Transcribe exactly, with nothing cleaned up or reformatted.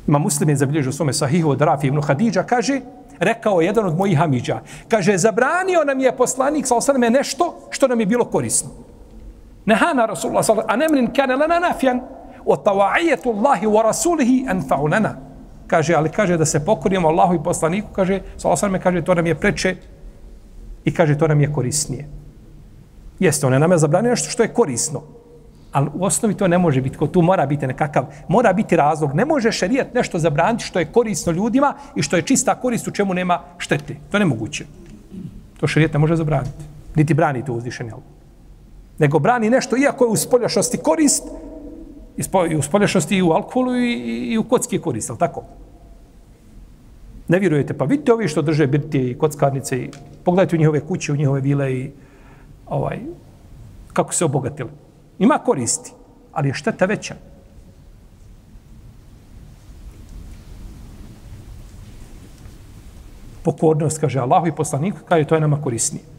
Ima Muslim je zabilježio svome sahihu od Rafi ibn Hadidža, kaže, rekao jedan od mojih hamidža, kaže, zabranio nam je poslanik, sallallahu alejhi ve sellem, nešto što nam je bilo korisno. Nehana Rasulullah, sallallahu alejhi ve sellem, an amrin kana lana nafijan, wa tawa'iyyatu Allahi wa rasulihi anfa'u lana. Kaže, ali kaže da se pokorimo Allahu i poslaniku, kaže, sallallahu alejhi ve sellem, kaže, to nam je preče i kaže, to nam je korisnije. Jeste, on je nam je zabranio nešto što je korisno. Ali u osnovi to ne može biti, tu mora biti nekakav, mora biti razlog. Ne može šerijat nešto zabraniti što je korisno ljudima i što je čista korist u čemu nema štete. To je nemoguće. To šerijat ne može zabraniti. Niti brani to uzvišenje Allah. Nego brani nešto, iako je u spoljašnosti korist, i u spoljašnosti i u alkoholu i, i u kocki je korist, ali tako? Ne vjerujete, pa vidite ovi što drže birtije i kockarnice i pogledajte u njihove kuće, u njihove vile i ovaj, kako se obogatili. Ima koristi, ali je šteta veća. Pokornost, kaže Allahu i poslaniku, kaže to je nama korisnije.